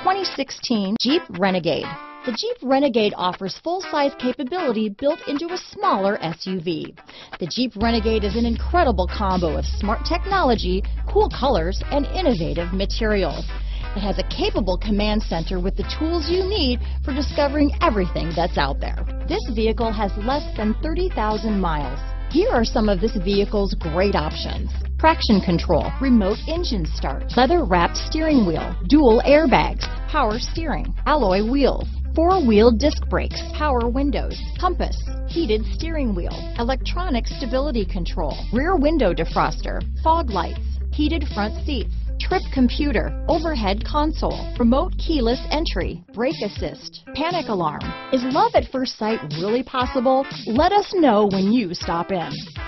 2016 Jeep Renegade. The Jeep Renegade offers full-size capability built into a smaller SUV. The Jeep Renegade is an incredible combo of smart technology, cool colors, and innovative materials. It has a capable command center with the tools you need for discovering everything that's out there. This vehicle has less than 30,000 miles. Here are some of this vehicle's great options: traction control, remote engine start, leather-wrapped steering wheel, dual airbags, power steering, alloy wheels, four-wheel disc brakes, power windows, compass, heated steering wheel, electronic stability control, rear window defroster, fog lights, heated front seats, trip computer, overhead console, remote keyless entry, brake assist, panic alarm. Is love at first sight really possible? Let us know when you stop in.